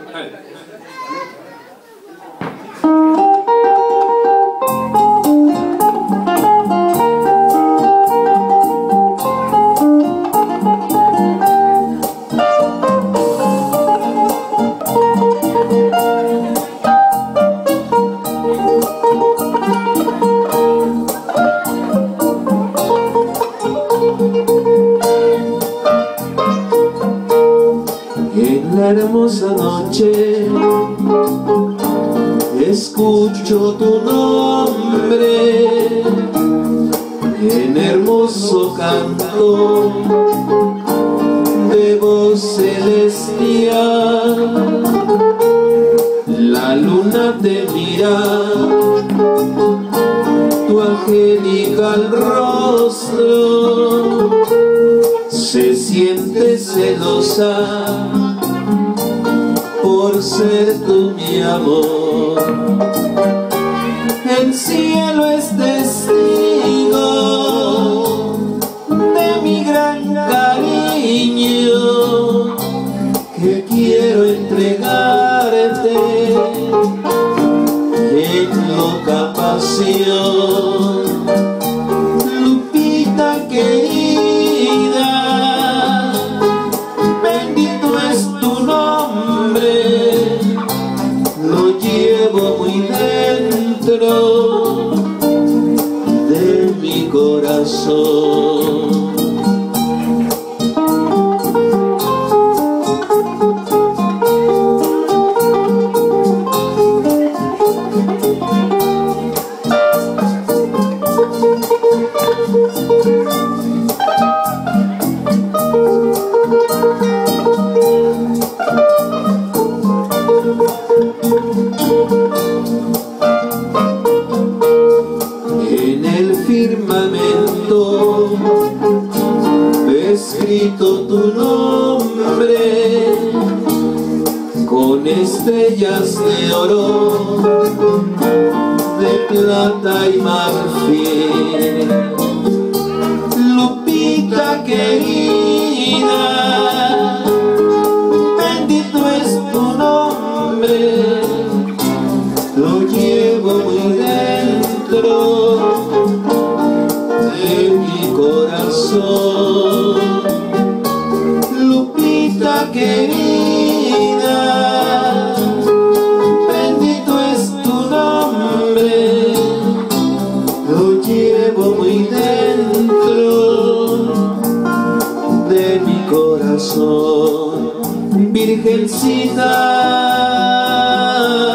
Hermosa noche, escucho tu nombre en hermoso canto de voz celestial. La luna te mira, tu angelical rostro se siente celosa por ser tú mi amor. El cielo es testigo de mi gran cariño que quiero entregarte en loca pasión. Lupita querida, bendito es tu nombre, lo llevo muy dentro de mi corazón. En el firmamento escrito tu nombre con estrellas de oro, de plata y marfil. Lupita querida, bendito es tu nombre, lo llevo muy dentro de mi corazón. Lupita querida, bendito es tu nombre, lo llevo muy dentro de mi corazón. Virgencita,